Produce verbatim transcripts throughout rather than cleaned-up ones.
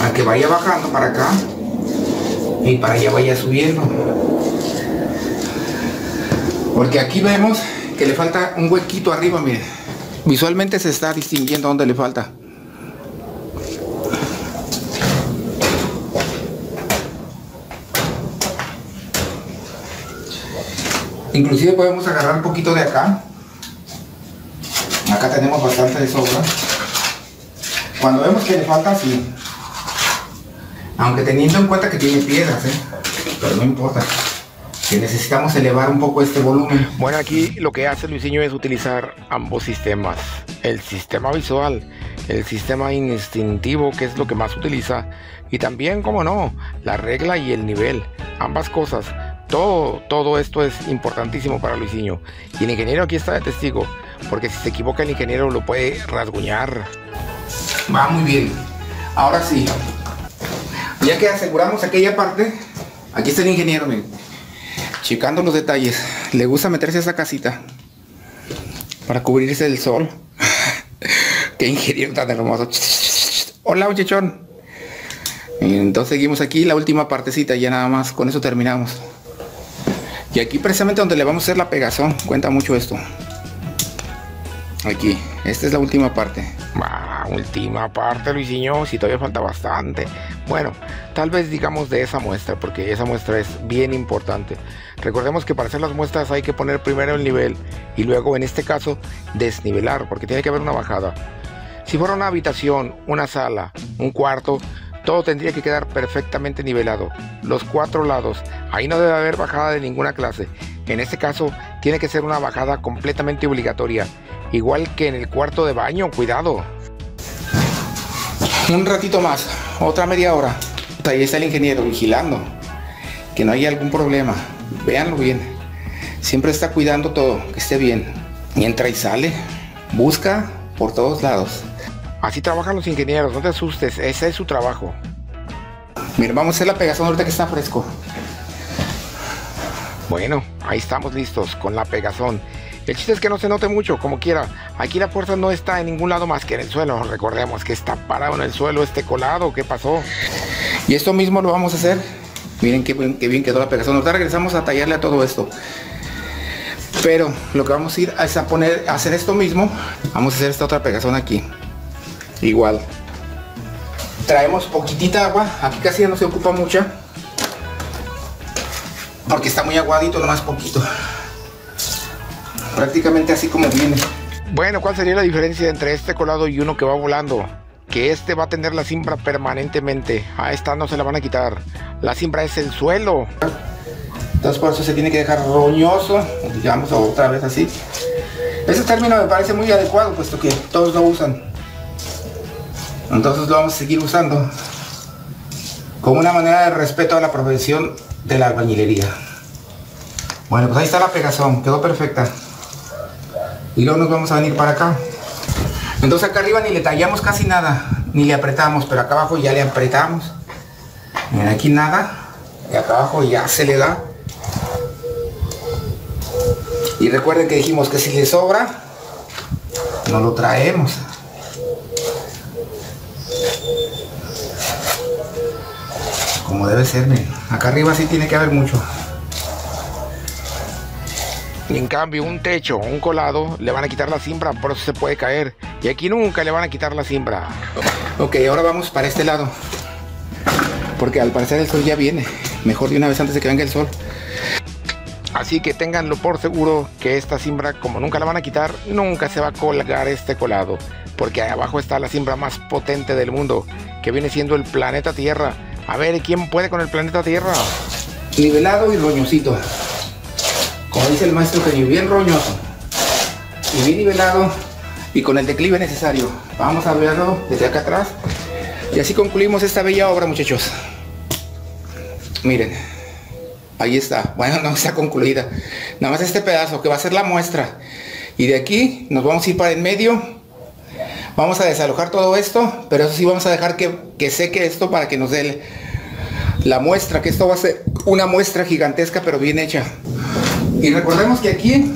a que vaya bajando para acá y para allá vaya subiendo, porque aquí vemos que le falta un huequito arriba. Miren, visualmente se está distinguiendo dónde le falta. Inclusive podemos agarrar un poquito de acá. Acá tenemos bastante de sobra. Cuando vemos que le falta, así, aunque teniendo en cuenta que tiene piedras, ¿eh? Pero no importa, que necesitamos elevar un poco este volumen. Bueno, aquí lo que hace Luisinho es utilizar ambos sistemas, el sistema visual, el sistema instintivo, que es lo que más utiliza, y también, como no, la regla y el nivel, ambas cosas. Todo, todo esto es importantísimo para Luisinho, y el ingeniero aquí está de testigo, porque si se equivoca el ingeniero lo puede rasguñar. Va muy bien. Ahora sí, ya que aseguramos aquella parte, aquí está el ingeniero, miren, checando los detalles. Le gusta meterse a esa casita para cubrirse del sol. Qué ingeniero tan hermoso. Hola, muchachón. Entonces seguimos aquí la última partecita, ya nada más, con eso terminamos. Y aquí precisamente donde le vamos a hacer la pegazón, cuenta mucho esto. Aquí, esta es la última parte. Ah, última parte, Luisinho, si todavía falta bastante. Bueno, tal vez digamos de esa muestra, porque esa muestra es bien importante. Recordemos que para hacer las muestras hay que poner primero el nivel y luego, en este caso, desnivelar, porque tiene que haber una bajada. Si fuera una habitación, una sala, un cuarto, todo tendría que quedar perfectamente nivelado. Los cuatro lados, ahí no debe haber bajada de ninguna clase. En este caso, tiene que ser una bajada completamente obligatoria. Igual que en el cuarto de baño, cuidado. Un ratito más, otra media hora. Ahí está el ingeniero vigilando que no haya algún problema. Véanlo bien. Siempre está cuidando todo, que esté bien. Y entra y sale, busca por todos lados. Así trabajan los ingenieros, no te asustes, ese es su trabajo. Miren, vamos a hacer la pegazón ahorita que está fresco. Bueno, ahí estamos listos con la pegazón. El chiste es que no se note mucho, como quiera. Aquí la fuerza no está en ningún lado más que en el suelo. Recordemos que está parado en el suelo este colado. ¿Qué pasó? Y esto mismo lo vamos a hacer. Miren qué bien, qué bien quedó la pegazón. Ahorita regresamos a tallarle a todo esto. Pero lo que vamos a ir es a poner, a hacer esto mismo. Vamos a hacer esta otra pegazón aquí. Igual. Traemos poquitita agua. Aquí casi ya no se ocupa mucha, porque está muy aguadito, nomás poquito. Prácticamente así como viene. Bueno, ¿cuál sería la diferencia entre este colado y uno que va volando? Que este va a tener la cimbra permanentemente. A esta no se la van a quitar. La cimbra es el suelo. Entonces por eso se tiene que dejar roñoso, digamos, otra vez así. Ese término me parece muy adecuado, puesto que todos lo usan. Entonces lo vamos a seguir usando como una manera de respeto a la profesión de la albañilería. Bueno, pues ahí está la pegazón, quedó perfecta. Y luego nos vamos a venir para acá. Entonces acá arriba ni le tallamos casi nada, ni le apretamos, pero acá abajo ya le apretamos. Miren, aquí nada, y acá abajo ya se le da. Y recuerden que dijimos que si le sobra, no lo traemos. Como debe ser, miren. Acá arriba sí tiene que haber mucho. En cambio, un techo o un colado le van a quitar la cimbra, por eso se puede caer. Y aquí nunca le van a quitar la cimbra. Ok, ahora vamos para este lado, porque al parecer el sol ya viene. Mejor de una vez antes de que venga el sol. Así que ténganlo por seguro que esta cimbra, como nunca la van a quitar, nunca se va a colgar este colado. Porque ahí abajo está la cimbra más potente del mundo, que viene siendo el planeta Tierra. A ver, ¿quién puede con el planeta Tierra? Nivelado y roñosito. Como dice el maestro Kenny, bien roñoso y bien nivelado y con el declive necesario. Vamos a verlo desde acá atrás. Y así concluimos esta bella obra, muchachos. Miren, ahí está. Bueno, no está concluida. Nada más este pedazo que va a ser la muestra. Y de aquí nos vamos a ir para el medio. Vamos a desalojar todo esto, pero eso sí vamos a dejar que, que seque esto para que nos dé la muestra, que esto va a ser una muestra gigantesca pero bien hecha. Y recordemos que aquí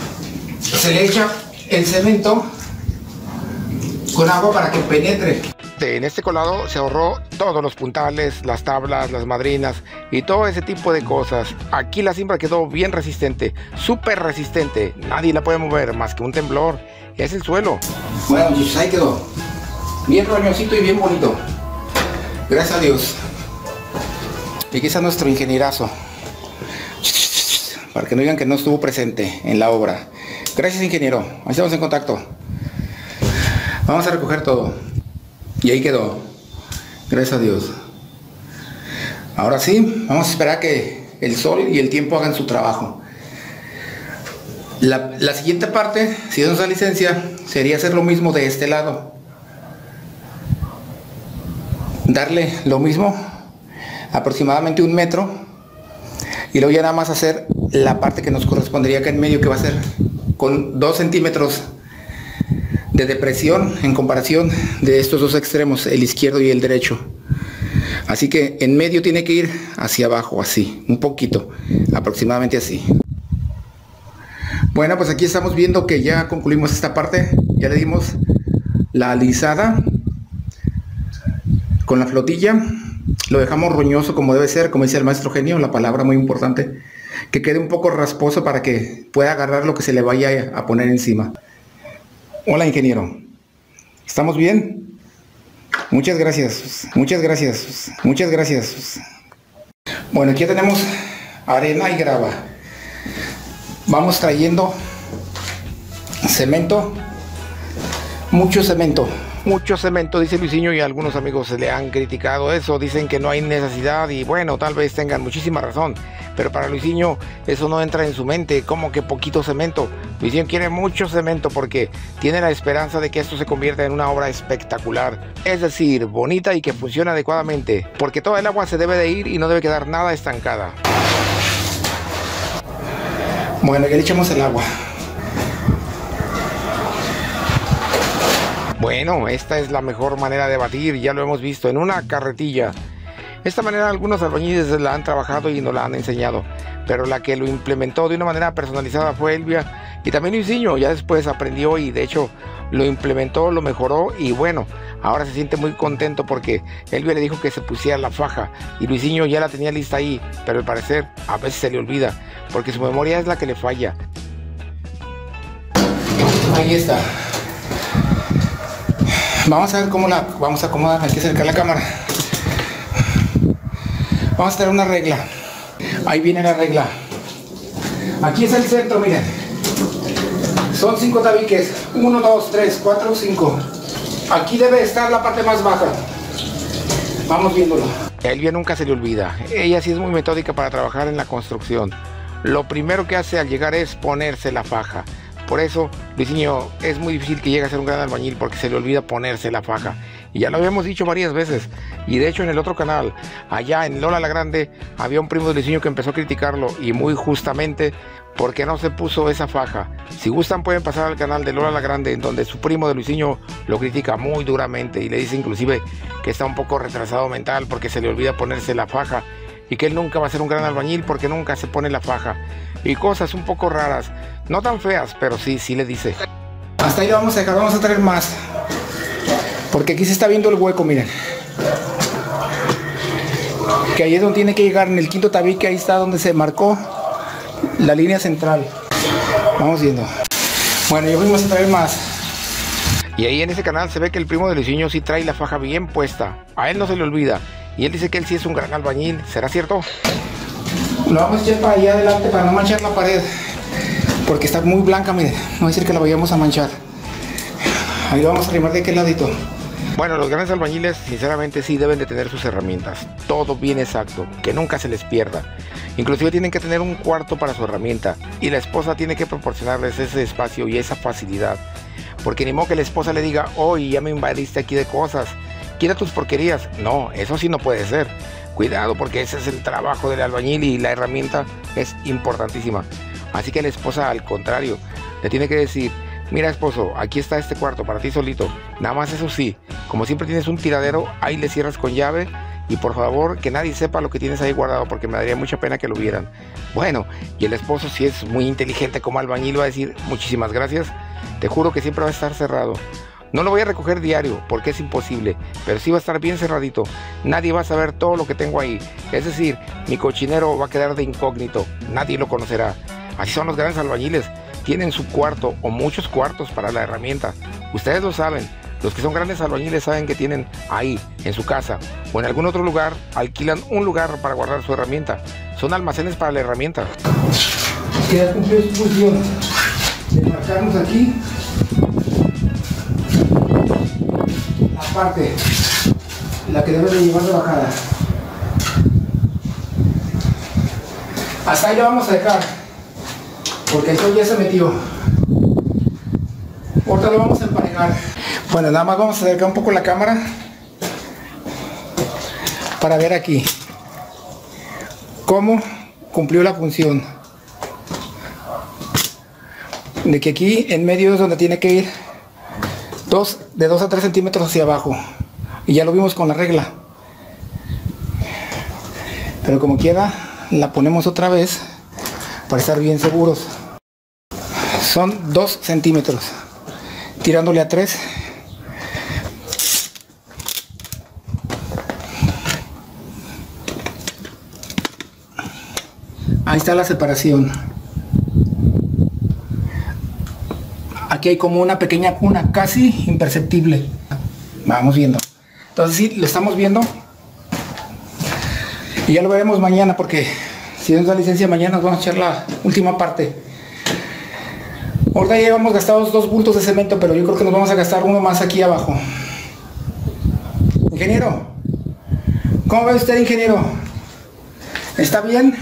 se le echa el cemento con agua para que penetre. En este colado se ahorró todos los puntales, las tablas, las madrinas y todo ese tipo de cosas. Aquí la cimbra quedó bien resistente, súper resistente. Nadie la puede mover más que un temblor. Es el suelo. Bueno, muchachos, ahí quedó. Bien roñosito y bien bonito. Gracias a Dios. Y aquí está nuestro ingenierazo. Para que no digan que no estuvo presente en la obra. Gracias, ingeniero. Ahí estamos en contacto. Vamos a recoger todo. Y ahí quedó. Gracias a Dios. Ahora sí, vamos a esperar a que el sol y el tiempo hagan su trabajo. La, la siguiente parte, si nos da licencia, sería hacer lo mismo de este lado. Darle lo mismo, aproximadamente un metro. Y luego ya nada más hacer la parte que nos correspondería acá en medio, que va a ser con dos centímetros de depresión en comparación de estos dos extremos, el izquierdo y el derecho. Así que en medio tiene que ir hacia abajo, así, un poquito, aproximadamente así. Bueno, pues aquí estamos viendo que ya concluimos esta parte. Ya le dimos la alisada con la flotilla. Lo dejamos roñoso como debe ser, como dice el maestro genio, la palabra muy importante. Que quede un poco rasposo para que pueda agarrar lo que se le vaya a poner encima. Hola, ingeniero. ¿Estamos bien? Muchas gracias. Muchas gracias. Muchas gracias. Bueno, aquí ya tenemos arena y grava. Vamos trayendo cemento. Mucho cemento. Mucho cemento, dice Luisinho, y algunos amigos se le han criticado eso, dicen que no hay necesidad y bueno, tal vez tengan muchísima razón, pero para Luisinho eso no entra en su mente, como que poquito cemento. Luisinho quiere mucho cemento porque tiene la esperanza de que esto se convierta en una obra espectacular, es decir, bonita y que funcione adecuadamente, porque toda el agua se debe de ir y no debe quedar nada estancada. Bueno, ya le echamos el agua. Bueno, esta es la mejor manera de batir, ya lo hemos visto, en una carretilla. Esta manera algunos albañiles la han trabajado y nos la han enseñado, pero la que lo implementó de una manera personalizada fue Elvia y también Luisinho. Ya después aprendió y de hecho lo implementó, lo mejoró y bueno, ahora se siente muy contento porque Elvia le dijo que se pusiera la faja y Luisinho ya la tenía lista ahí, pero al parecer a veces se le olvida porque su memoria es la que le falla. Ahí está. Vamos a ver cómo la vamos a acomodar. Hay que acercar la cámara. Vamos a tener una regla. Ahí viene la regla. Aquí es el centro, miren. Son cinco tabiques. uno, dos, tres, cuatro, cinco. Aquí debe estar la parte más baja. Vamos viéndolo. A Elvia nunca se le olvida. Ella sí es muy metódica para trabajar en la construcción. Lo primero que hace al llegar es ponerse la faja. Por eso, Luisinho, es muy difícil que llegue a ser un gran albañil porque se le olvida ponerse la faja. Y ya lo habíamos dicho varias veces. Y de hecho en el otro canal, allá en Lola la Grande, había un primo de Luisinho que empezó a criticarlo y muy justamente porque no se puso esa faja. Si gustan pueden pasar al canal de Lola la Grande, en donde su primo de Luisinho lo critica muy duramente y le dice inclusive que está un poco retrasado mental porque se le olvida ponerse la faja y que él nunca va a ser un gran albañil porque nunca se pone la faja. Y cosas un poco raras, no tan feas, pero sí, sí le dice. Hasta ahí lo vamos a dejar, vamos a traer más. Porque aquí se está viendo el hueco, miren. Que ahí es donde tiene que llegar, en el quinto tabique, ahí está donde se marcó la línea central. Vamos viendo. Bueno, ya fuimos a traer más. Y ahí en ese canal se ve que el primo de Luisinho sí trae la faja bien puesta. A él no se le olvida. Y él dice que él sí es un gran albañil. ¿Será cierto? Lo vamos a echar para allá adelante para no manchar la pared. Porque está muy blanca, miren. No va a decir que la vayamos a manchar. Ahí lo vamos a arrimar de aquel ladito. Bueno, los grandes albañiles sinceramente sí deben de tener sus herramientas. Todo bien exacto, que nunca se les pierda. Inclusive tienen que tener un cuarto para su herramienta. Y la esposa tiene que proporcionarles ese espacio y esa facilidad. Porque ni modo que la esposa le diga, oye, ya me invadiste aquí de cosas. Quita tus porquerías. No, eso sí no puede ser. Cuidado porque ese es el trabajo del albañil y la herramienta es importantísima. Así que la esposa al contrario le tiene que decir, mira esposo, aquí está este cuarto para ti solito. Nada más eso sí, como siempre tienes un tiradero, ahí le cierras con llave y por favor que nadie sepa lo que tienes ahí guardado porque me daría mucha pena que lo vieran. Bueno, y el esposo si es muy inteligente como albañil va a decir muchísimas gracias, te juro que siempre va a estar cerrado. No lo voy a recoger diario porque es imposible, pero sí va a estar bien cerradito. Nadie va a saber todo lo que tengo ahí. Es decir, mi cochinero va a quedar de incógnito, nadie lo conocerá. Así son los grandes albañiles, tienen su cuarto o muchos cuartos para la herramienta. Ustedes lo saben, los que son grandes albañiles saben que tienen ahí, en su casa o en algún otro lugar, alquilan un lugar para guardar su herramienta. Son almacenes para la herramienta. Ya cumplió su función de marcarnos aquí la parte, la que debe de llevar de bajada. Hasta ahí lo vamos a dejar, porque eso ya se metió. Ahorita lo vamos a emparejar. Bueno, nada más vamos a acercar un poco la cámara para ver aquí cómo cumplió la función de que aquí en medio es donde tiene que ir dos, de dos a tres centímetros hacia abajo, y ya lo vimos con la regla, pero como quiera la ponemos otra vez para estar bien seguros. Son dos centímetros tirándole a tres. Ahí está la separación. Aquí hay como una pequeña cuna, casi imperceptible. Vamos viendo. Entonces sí, lo estamos viendo. Y ya lo veremos mañana, porque si nos da licencia mañana nos vamos a echar la última parte. Ahorita ya llevamos gastados dos bultos de cemento, pero yo creo que nos vamos a gastar uno más aquí abajo. Ingeniero, ¿cómo ve usted, ingeniero? ¿Está bien?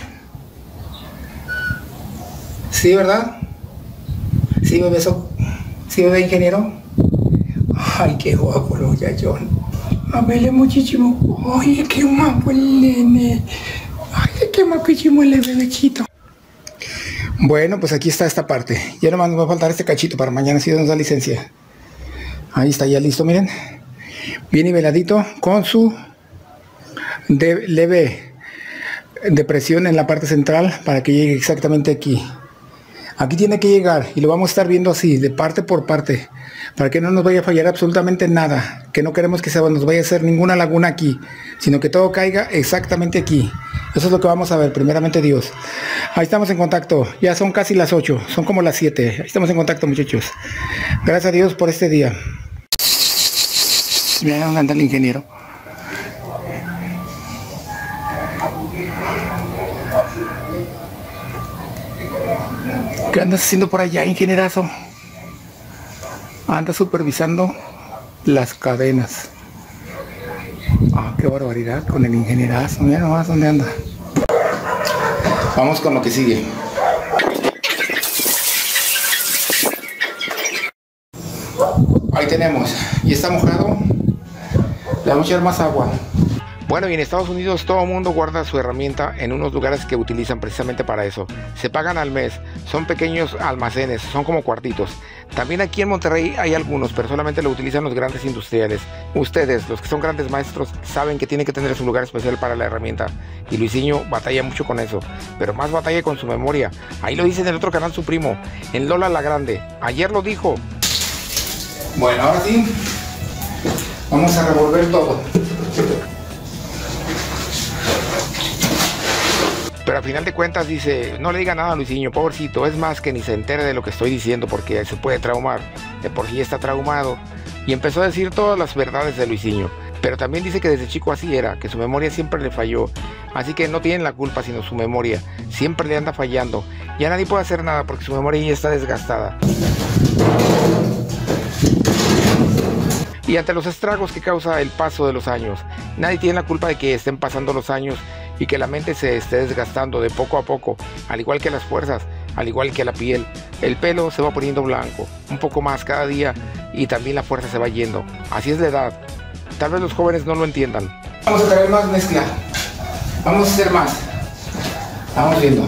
Sí, ¿verdad? Sí, bebé, eso. Sí, bebé, ingeniero. Ay, qué guapo lo muchachón. Amele muchísimo. Oye, qué guapo el nene. Ay, qué guapísimo el bebechito. Bueno, pues aquí está esta parte. Ya nomás nos va a faltar este cachito para mañana si nos da licencia. Ahí está ya listo, miren. Bien niveladito con su de leve depresión en la parte central para que llegue exactamente aquí. Aquí tiene que llegar y lo vamos a estar viendo así, de parte por parte, para que no nos vaya a fallar absolutamente nada, que no queremos que se nos vaya a hacer ninguna laguna aquí, sino que todo caiga exactamente aquí. Eso es lo que vamos a ver, primeramente Dios. Ahí estamos en contacto, ya son casi las ocho, son como las siete. Ahí estamos en contacto, muchachos. Gracias a Dios por este día. Mira dónde anda el ingeniero. ¿Qué andas haciendo por allá, ingenierazo? Anda supervisando las cadenas. Ah, qué barbaridad con el ingenierazo. Mira nomás dónde anda. Vamos con lo que sigue. Ahí tenemos. Y está mojado. Le vamos a echar más agua. Bueno, y en Estados Unidos todo el mundo guarda su herramienta en unos lugares que utilizan precisamente para eso. Se pagan al mes, son pequeños almacenes, son como cuartitos. También aquí en Monterrey hay algunos, pero solamente lo utilizan los grandes industriales. Ustedes, los que son grandes maestros, saben que tienen que tener su lugar especial para la herramienta. Y Luisinho batalla mucho con eso, pero más batalla con su memoria. Ahí lo dice en el otro canal su primo, en Lola la Grande. Ayer lo dijo. Bueno, ahora sí, vamos a revolver todo. Pero al final de cuentas dice, no le diga nada a Luisinho, pobrecito, es más que ni se entere de lo que estoy diciendo porque se puede traumar, de por sí está traumado. Y empezó a decir todas las verdades de Luisinho, pero también dice que desde chico así era, que su memoria siempre le falló, así que no tienen la culpa sino su memoria, siempre le anda fallando, ya nadie puede hacer nada porque su memoria ya está desgastada. Y ante los estragos que causa el paso de los años, nadie tiene la culpa de que estén pasando los años y que la mente se esté desgastando de poco a poco, al igual que las fuerzas, al igual que la piel. El pelo se va poniendo blanco, un poco más cada día, y también la fuerza se va yendo. Así es la edad. Tal vez los jóvenes no lo entiendan. Vamos a traer más mezcla. Vamos a hacer más. Vamos viendo.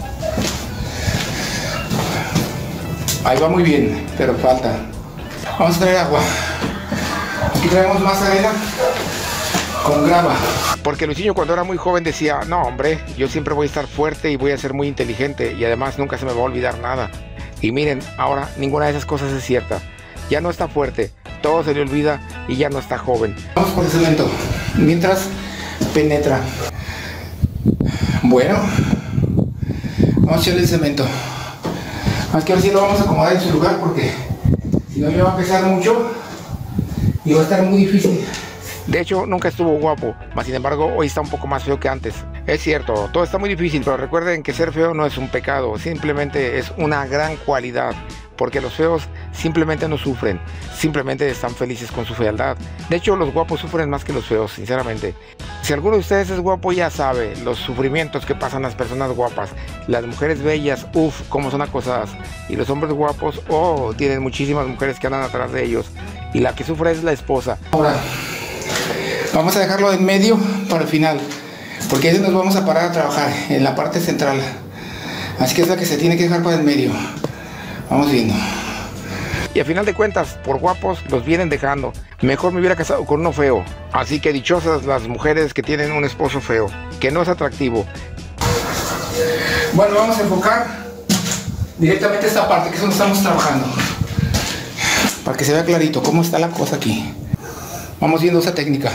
Ahí va muy bien, pero falta. Vamos a traer agua. Aquí traemos más arena con grava. Porque Luisinho cuando era muy joven decía, no hombre, yo siempre voy a estar fuerte y voy a ser muy inteligente y además nunca se me va a olvidar nada. Y miren, ahora ninguna de esas cosas es cierta. Ya no está fuerte, todo se le olvida y ya no está joven. Vamos por el cemento, mientras penetra. Bueno, vamos a echarle el cemento. Más que ahora sí lo vamos a acomodar en su lugar porque si no me va a pesar mucho y va a estar muy difícil. De hecho, nunca estuvo guapo, mas sin embargo hoy está un poco más feo que antes. Es cierto, todo está muy difícil, pero recuerden que ser feo no es un pecado, simplemente es una gran cualidad, porque los feos simplemente no sufren, simplemente están felices con su fealdad. De hecho, los guapos sufren más que los feos, sinceramente. Si alguno de ustedes es guapo, ya sabe los sufrimientos que pasan las personas guapas. Las mujeres bellas, uff, cómo son acosadas. Y los hombres guapos, oh, tienen muchísimas mujeres que andan atrás de ellos. Y la que sufre es la esposa. Ahora, vamos a dejarlo en medio para el final, porque ahí nos vamos a parar a trabajar, en la parte central. Así que es la que se tiene que dejar para el medio. Vamos viendo. Y a final de cuentas, por guapos los vienen dejando. Mejor me hubiera casado con uno feo. Así que dichosas las mujeres que tienen un esposo feo, que no es atractivo. Bueno, vamos a enfocar directamente esta parte, que es donde estamos trabajando, para que se vea clarito cómo está la cosa aquí. Vamos viendo esa técnica.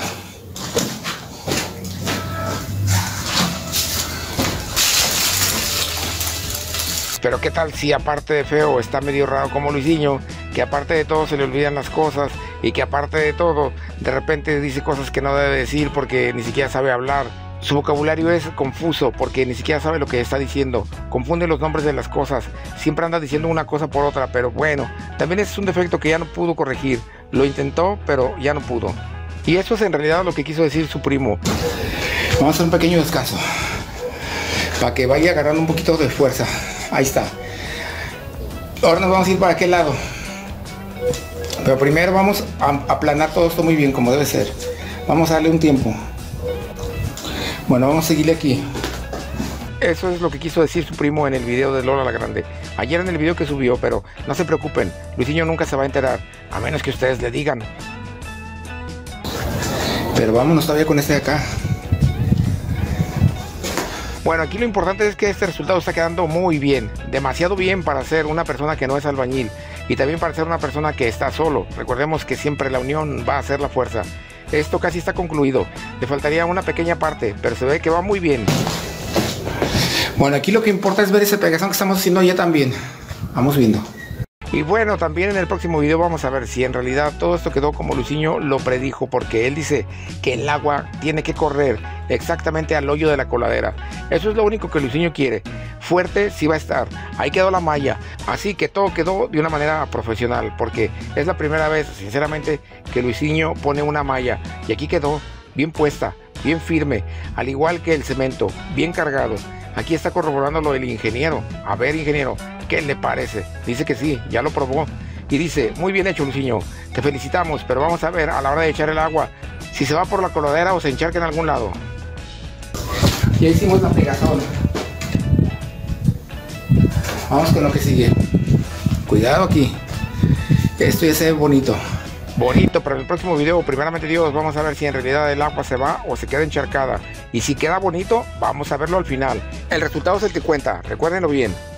Pero qué tal si aparte de feo está medio raro como Luisinho, que aparte de todo se le olvidan las cosas y que aparte de todo de repente dice cosas que no debe decir porque ni siquiera sabe hablar. Su vocabulario es confuso porque ni siquiera sabe lo que está diciendo, confunde los nombres de las cosas, siempre anda diciendo una cosa por otra, pero bueno, también es un defecto que ya no pudo corregir, lo intentó pero ya no pudo. Y eso es en realidad lo que quiso decir su primo. Vamos a hacer un pequeño descanso para que vaya agarrando un poquito de fuerza. Ahí está. Ahora nos vamos a ir para aquel lado, pero primero vamos a aplanar todo esto muy bien como debe ser. Vamos a darle un tiempo. Bueno, vamos a seguirle aquí. Eso es lo que quiso decir su primo en el video de Lola la Grande. Ayer en el video que subió, pero no se preocupen, Luisinho nunca se va a enterar, a menos que ustedes le digan. Pero vámonos todavía con este de acá. Bueno, aquí lo importante es que este resultado está quedando muy bien, demasiado bien para ser una persona que no es albañil y también para ser una persona que está solo. Recordemos que siempre la unión va a hacer la fuerza. Esto casi está concluido, le faltaría una pequeña parte, pero se ve que va muy bien. Bueno, aquí lo que importa es ver ese pegazón que estamos haciendo ya también. Vamos viendo. Y bueno, también en el próximo video vamos a ver si en realidad todo esto quedó como Luisinho lo predijo, porque él dice que el agua tiene que correr exactamente al hoyo de la coladera. Eso es lo único que Luisinho quiere. Fuerte sí va a estar, ahí quedó la malla, así que todo quedó de una manera profesional, porque es la primera vez, sinceramente, que Luisinho pone una malla, y aquí quedó bien puesta, bien firme, al igual que el cemento, bien cargado. Aquí está corroborando lo del ingeniero. A ver, ingeniero, ¿qué le parece? Dice que sí, ya lo probó. Y dice, muy bien hecho, Luisinho, te felicitamos, pero vamos a ver a la hora de echar el agua, si se va por la coladera o se encharca en algún lado. Ya hicimos la pegazón. Vamos con lo que sigue. Cuidado aquí. Esto ya se ve bonito. Bonito, pero en el próximo video, primeramente Dios, vamos a ver si en realidad el agua se va o se queda encharcada. Y si queda bonito, vamos a verlo al final. El resultado es el que cuenta, recuérdenlo bien.